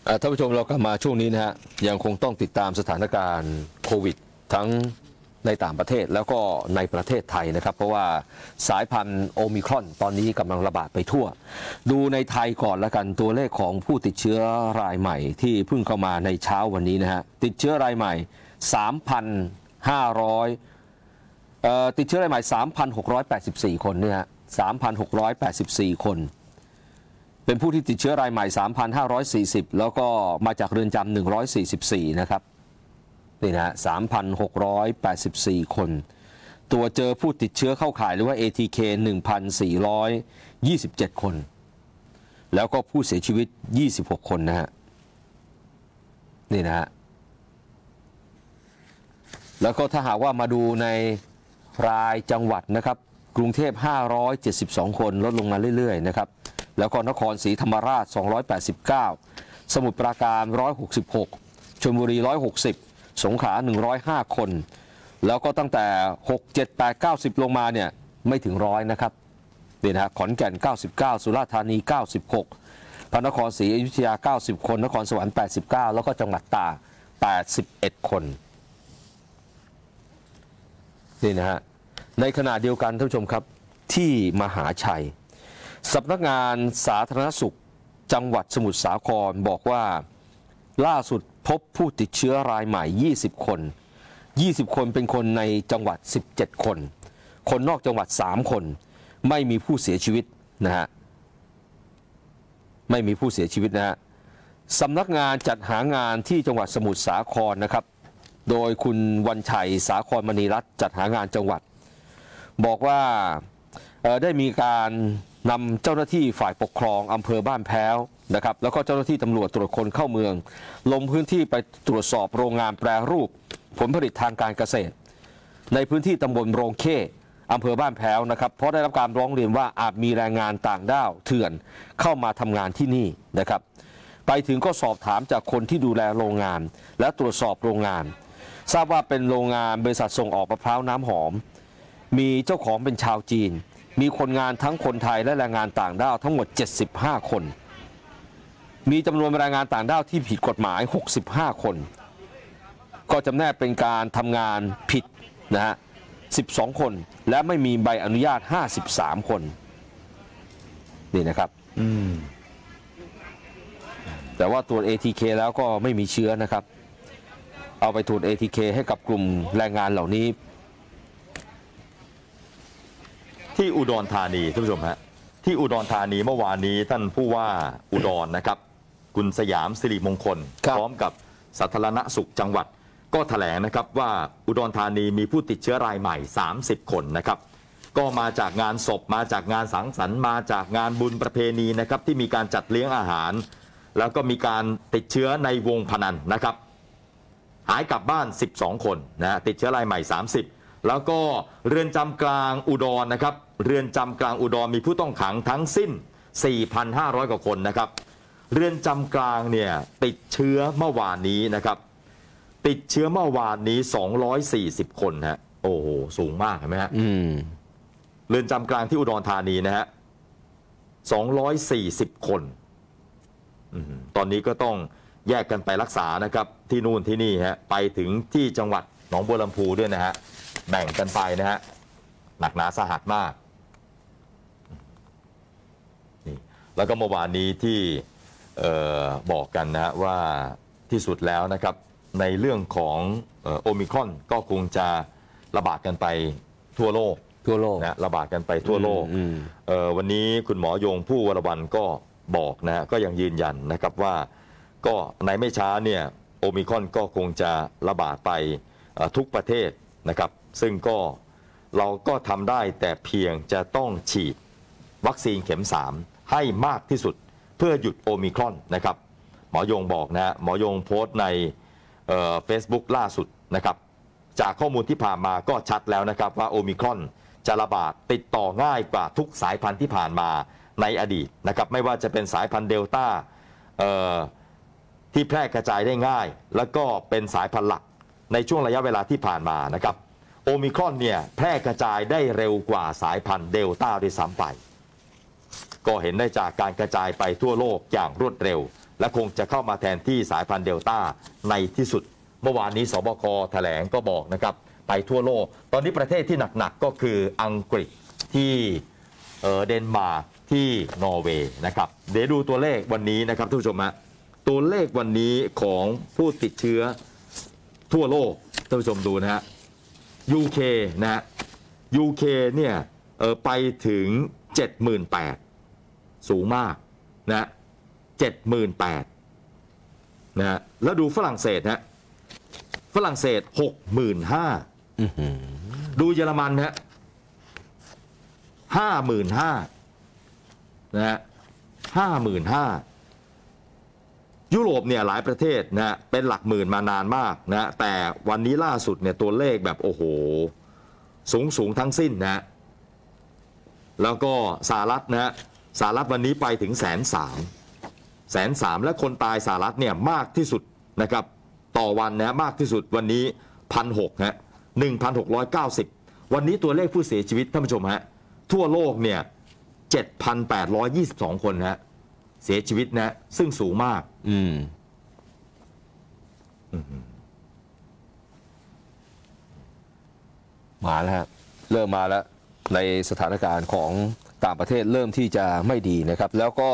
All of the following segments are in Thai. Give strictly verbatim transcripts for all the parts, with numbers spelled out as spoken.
ท่านผู้ชมเรากลับมาช่วงนี้นะฮะยังคงต้องติดตามสถานการณ์โควิดทั้งในต่างประเทศแล้วก็ในประเทศไทยนะครับเพราะว่าสายพันธุ์โอมิครอนตอนนี้กำลังระบาดไปทั่วดูในไทยก่อนละกันตัวเลขของผู้ติดเชื้อรายใหม่ที่เพิ่งเข้ามาในเช้าวันนี้นะฮะติดเชื้อรายใหม่ สามพันห้าร้อย เอ่อติดเชื้อรายใหม่ สามพันหกร้อยแปดสิบสี่ คนเนี่ยฮะ สามพันหกร้อยแปดสิบสี่ คนเป็นผู้ที่ติดเชื้อรายใหม่ สามพันห้าร้อยสี่สิบ แล้วก็มาจากเรือนจำหนึ่งร้อยสี่สิบสี่นะครับนี่นะฮะ สามพันหกร้อยแปดสิบสี่ คนตัวเจอผู้ติดเชื้อเข้าข่ายหรือว่า เอ ที เค หนึ่งพันสี่ร้อยยี่สิบเจ็ด คนแล้วก็ผู้เสียชีวิตยี่สิบหกคนนะฮะนี่นะฮะแล้วก็ถ้าหากว่ามาดูในรายจังหวัดนะครับกรุงเทพห้าร้อยเจ็ดสิบสองคนลดลงมาเรื่อยๆนะครับแล้วก็นครศรีธรรมราชสองร้อยแปดสิบเก้าสมุทรปราการหนึ่งร้อยหกสิบหกชลบุรีหนึ่งร้อยหกสิบสงขลาหนึ่งร้อยห้าคนแล้วก็ตั้งแต่หก เจ็ด แปด เก้า สิบลงมาเนี่ยไม่ถึงร้อยนะครับนี่นะขอนแก่นเก้าสิบเก้าสุราษฎร์ธานีเก้าสิบหกพระนครศรีอยุธยาเก้าสิบคนนครสวรรค์แปดสิบเก้าแล้วก็จังหวัดตากแปดสิบเอ็ดคนนี่นะฮะในขณะเดียวกันท่านผู้ชมครับที่มหาชัยสำนักงานสาธารณสุขจังหวัดสมุทรสาครบอกว่าล่าสุดพบผู้ติดเชื้อรายใหม่ยี่สิบคนยี่สิบคนเป็นคนในจังหวัดสิบเจ็ดคนคนนอกจังหวัดสามคนไม่มีผู้เสียชีวิตนะฮะไม่มีผู้เสียชีวิตนะฮะสำนักงานจัดหางานที่จังหวัดสมุทรสาครนะครับโดยคุณวันชัยสาครมณีรัตน์จัดหางานจังหวัดบอกว่าได้มีการนำเจ้าหน้าที่ฝ่ายปกครองอำเภอบ้านแพ้วนะครับแล้วก็เจ้าหน้าที่ตำรวจตรวจคนเข้าเมืองลงพื้นที่ไปตรวจสอบโรงงานแปรรูปผลผลิตทางการเกษตรในพื้นที่ตำบลโรงเข้อำเภอบ้านแพ้วนะครับเพราะได้รับการร้องเรียนว่าอาจมีแรงงานต่างด้าวเถื่อนเข้ามาทำงานที่นี่นะครับไปถึงก็สอบถามจากคนที่ดูแลโรงงานและตรวจสอบโรงงานทราบว่าเป็นโรงงานบริษัทส่งออกมะพร้าวน้ำหอมมีเจ้าของเป็นชาวจีนมีคนงานทั้งคนไทยและแรงงานต่างด้าวทั้งหมดเจ็ดสิบห้าคนมีจำนวนแรงงานต่างด้าวที่ผิดกฎหมายหกสิบห้าคนก็จำแนกเป็นการทำงานผิดนะฮะสิบสองคนและไม่มีใบอนุญาตห้าสิบสามคนนี่นะครับอืมแต่ว่าตรวจ เอ ที เค แล้วก็ไม่มีเชื้อนะครับเอาไปตรวจ เอ ที เค ให้กับกลุ่มแรงงานเหล่านี้ที่อุดรธานีท่านผู้ชมฮะที่อุดรธานีเมื่อวานนี้ท่านผู้ว่าอุดรนะครับคุณสยามสิริมงคลพร้อมกับสาธารณสุขจังหวัดก็แถลงนะครับว่าอุดรธานีมีผู้ติดเชื้อรายใหม่สามสิบคนนะครับก็มาจากงานศพมาจากงานสังสรรค์มาจากงานบุญประเพณีนะครับที่มีการจัดเลี้ยงอาหารแล้วก็มีการติดเชื้อในวงพนันนะครับหายกลับบ้านสิบสองคนนะติดเชื้อรายใหม่สามสิบแล้วก็เรือนจำกลางอุดรนะครับเรือนจำกลางอุดรมีผู้ต้องขังทั้งสิ้น สี่พันห้าร้อย กว่าคนนะครับเรือนจำกลางเนี่ยติดเชื้อเมื่อวานนี้นะครับติดเชื้อเมื่อวานนี้สองร้อยสี่สิบคนฮะโอ้โหสูงมากเห็นไหมฮะเรือนจำกลางที่อุดรธานีนะฮะสองร้อยสี่สิบคนตอนนี้ก็ต้องแยกกันไปรักษานะครับที่นู่นที่นี่ฮะไปถึงที่จังหวัดหนองบัวลำพูด้วยนะฮะแบ่งกันไปนะฮะหนักหนาสาหัสมากนี่แล้วก็เมื่อวานนี้ที่บอกกันนะฮะว่าที่สุดแล้วนะครับในเรื่องของโอมิครอนก็คงจะระบาดกันไปทั่วโลกทั่วโลกนะระบาดกันไปทั่วโลกวันนี้คุณหมอยงผู้วรวรรณก็บอกนะก็ยังยืนยันนะครับว่าก็ในไม่ช้าเนี่ยโอมิครอนก็คงจะระบาดไปทุกประเทศนะครับซึ่งก็เราก็ทำได้แต่เพียงจะต้องฉีดวัคซีนเข็มสามให้มากที่สุดเพื่อหยุดโอมิครอนนะครับหมอยงบอกนะหมอยงโพสต์ในเฟซบุ๊กล่าสุดนะครับจากข้อมูลที่ผ่านมาก็ชัดแล้วนะครับว่าโอมิครอนจะระบาดติดต่อง่ายกว่าทุกสายพันธุ์ที่ผ่านมาในอดีตนะครับไม่ว่าจะเป็นสายพันธุ์เดลต้าที่แพร่กระจายได้ง่ายแล้วก็เป็นสายพันธุ์หลักในช่วงระยะเวลาที่ผ่านมานะครับโอมิครอนเนี่ยแพร่กระจายได้เร็วกว่าสายพันธุ์เดลต้าด้วยซ้ำไปก็เห็นได้จากการกระจายไปทั่วโลกอย่างรวดเร็วและคงจะเข้ามาแทนที่สายพันธุ์เดลต้าในที่สุดเมื่อวานนี้สบคแถลงก็บอกนะครับไปทั่วโลกตอนนี้ประเทศที่หนักๆก็คืออังกฤษที่เดนมาร์กที่นอร์เวย์นะครับเดี๋ยวดูตัวเลขวันนี้นะครับทุกผู้ชมฮะตัวเลขวันนี้ของผู้ติดเชื้อทั่วโลกท่านผู้ชมดูนะฮะ ยู เค นะฮะ ยู เค เนี่ยเออไปถึง เจ็ดหมื่นแปดพัน สูงมากนะ เจ็ดหมื่นแปดพัน นะฮะแล้วดูฝรั่งเศสฮะฝรั่งเศส หกหมื่นห้าพัน ดูเยอรมันฮะ ห้าหมื่นห้าพัน นะฮะ ห้าหมื่นห้าพัน ยุโรปเนี่ยหลายประเทศนะเป็นหลักหมื่นมานานมากนะแต่วันนี้ล่าสุดเนี่ยตัวเลขแบบโอ้โหสูงสูงทั้งสิ้นนะแล้วก็สหรัฐนะสหรัฐวันนี้ไปถึงแสนสามแสนสามและคนตายสหรัฐเนี่ยมากที่สุดนะครับต่อวันนะมากที่สุดวันนี้พันหกฮะหนึ่งพันหกร้อยเก้าสิบวันนี้ตัวเลขผู้เสียชีวิตท่านผู้ชมฮะทั่วโลกเนี่ยเจ็ดพันแปดร้อยยี่สิบสองคนฮะเสียชีวิตนะซึ่งสูงมากอืมมาแล้วฮะเริ่มมาแล้วในสถานการณ์ของต่างประเทศเริ่มที่จะไม่ดีนะครับแล้วก็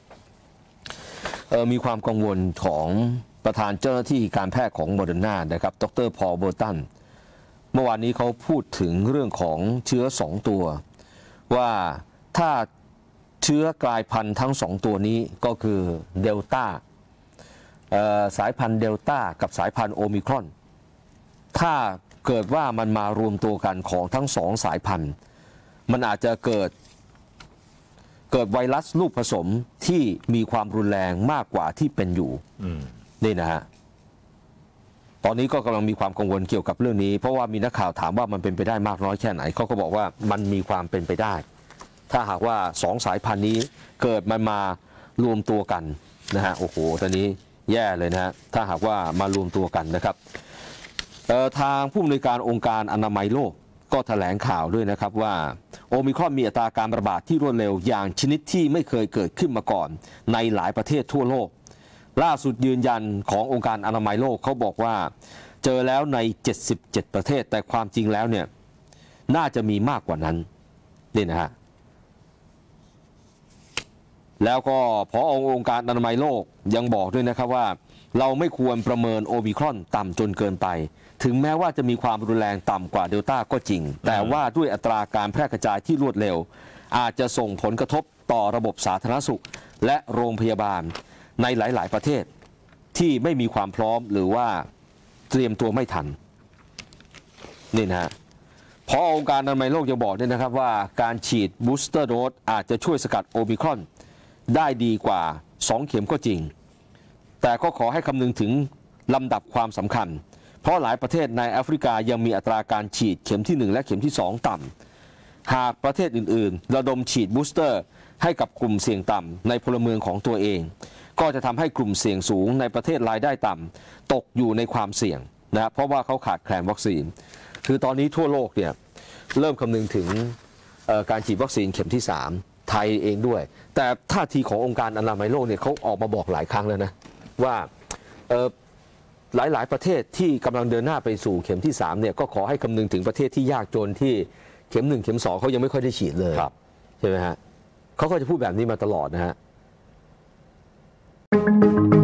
มีความกังวลของประธานเจ้าหน้าที่การแพทย์ของโมเดอร์นานะครับดรพอลเบอร์ตันเมื่อวานนี้เขาพูดถึงเรื่องของเชื้อสองตัวว่าถ้าเชื้อกลายพันธุ์ทั้งสองตัวนี้ก็คือเดลต้าสายพันธุ์เดลต้ากับสายพันธุ์โอมิครอนถ้าเกิดว่ามันมารวมตัวกันของทั้งสองสายพันธุ์มันอาจจะเกิดเกิดไวรัสลูกผสมที่มีความรุนแรงมากกว่าที่เป็นอยู่นี่นะฮะตอนนี้ก็กำลังมีความกังวลเกี่ยวกับเรื่องนี้เพราะว่ามีนักข่าวถามว่ามันเป็นไปได้มากน้อยแค่ไหนเขาก็บอกว่ามันมีความเป็นไปได้ถ้าหากว่าสองสายพันธุ์นี้เกิดมันมารวมตัวกันนะฮะโอ้โหตอนนี้แย่เลยนะฮะถ้าหากว่ามารวมตัวกันนะครับทางผู้อำนวยการองค์การอนามัยโลกก็แถลงข่าวด้วยนะครับว่าโอมิครอนมีอัตราการระบาดที่รวดเร็วอย่างชนิดที่ไม่เคยเกิดขึ้นมาก่อนในหลายประเทศทั่วโลกล่าสุดยืนยันขององค์การอนามัยโลกเขาบอกว่าเจอแล้วในเจ็ดสิบเจ็ดประเทศแต่ความจริงแล้วเนี่ยน่าจะมีมากกว่านั้นนี่นะฮะแล้วก็ผอ.องค์การอนามัยโลกยังบอกด้วยนะครับว่าเราไม่ควรประเมินโอมิครอนต่ำจนเกินไปถึงแม้ว่าจะมีความรุนแรงต่ำกว่าเดลต้าก็จริงแต่ว่าด้วยอัตราการแพร่กระจายที่รวดเร็วอาจจะส่งผลกระทบต่อระบบสาธารณสุขและโรงพยาบาลในหลายๆประเทศที่ไม่มีความพร้อมหรือว่าเตรียมตัวไม่ทันนี่นะฮะผอ.องค์การอนามัยโลกยังบอกด้วยนะครับว่าการฉีดบูสเตอร์โดสอาจจะช่วยสกัดโอมิครอนได้ดีกว่าสองเข็มก็จริงแต่ก็ขอให้คำนึงถึงลำดับความสำคัญเพราะหลายประเทศในแอฟริกายังมีอัตราการฉีดเข็มที่หนึ่งและเข็มที่สองต่ำหากประเทศอื่นๆระดมฉีดบูสเตอร์ให้กับกลุ่มเสี่ยงต่ำในพลเมืองของตัวเองก็จะทำให้กลุ่มเสี่ยงสูงในประเทศรายได้ต่ำตกอยู่ในความเสี่ยงนะเพราะว่าเขาขาดแคลนวัคซีนคือตอนนี้ทั่วโลกเนี่ยเริ่มคำนึงถึงการฉีดวัคซีนเข็มที่สามไทยเองด้วยแต่ท่าทีขององค์การอนามัยโลกเนี่ยเขาออกมาบอกหลายครั้งแล้วนะว่าหลายๆประเทศที่กำลังเดินหน้าไปสู่เข็มที่สามเนี่ยก็ขอให้คำนึงถึงประเทศที่ยากจนที่เข็มหนึ่งเข็มสองเขายังไม่ค่อยได้ฉีดเลยใช่ไหมฮะเขาก็จะพูดแบบนี้มาตลอดนะฮะ